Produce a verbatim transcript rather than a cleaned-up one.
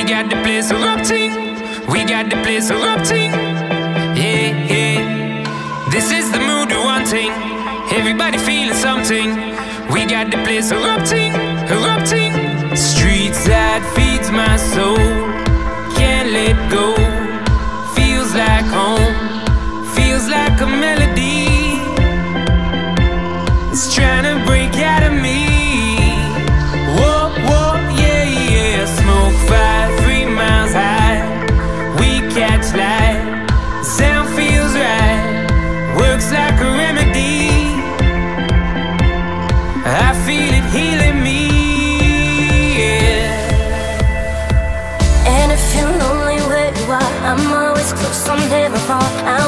got the place erupting. We got the place erupting. Yeah, yeah. This is the mood we're wanting. Everybody feeling something. We got the place erupting, erupting. Streets that feeds my soul. Can't let go. Feels like home. Feels like a melody. It's trying to break out of me. Whoa, whoa, yeah, yeah. Smoke fire three miles high. We catch light. Sound feels right. Works like a remedy. I feel it healing me, yeah. And if you're lonely where you are, I'm always close, I'm never far. I'm